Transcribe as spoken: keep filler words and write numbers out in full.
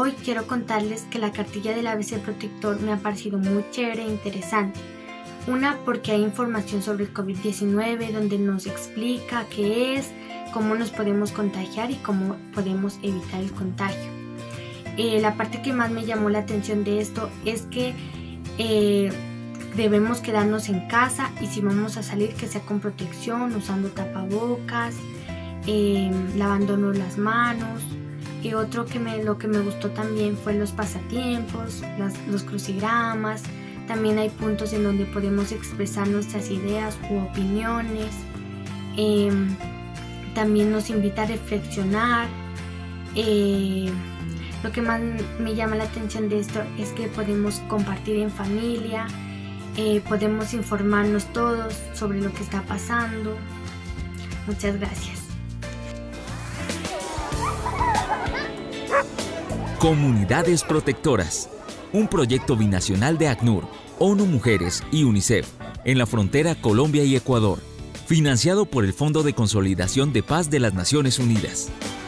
Hoy quiero contarles que la cartilla del A B C Protector me ha parecido muy chévere e interesante. Una, porque hay información sobre el COVID diecinueve donde nos explica qué es, cómo nos podemos contagiar y cómo podemos evitar el contagio. Eh, la parte que más me llamó la atención de esto es que eh, debemos quedarnos en casa y si vamos a salir que sea con protección, usando tapabocas, eh, lavándonos las manos. Y otro que me, lo que me gustó también fue los pasatiempos, las, los crucigramas. También hay puntos en donde podemos expresar nuestras ideas u opiniones. Eh, también nos invita a reflexionar. Eh, lo que más me llama la atención de esto es que podemos compartir en familia, eh, podemos informarnos todos sobre lo que está pasando. Muchas gracias. Comunidades Protectoras, un proyecto binacional de ACNUR, ONU Mujeres y UNICEF en la frontera Colombia y Ecuador, financiado por el Fondo de Consolidación de Paz de las Naciones Unidas.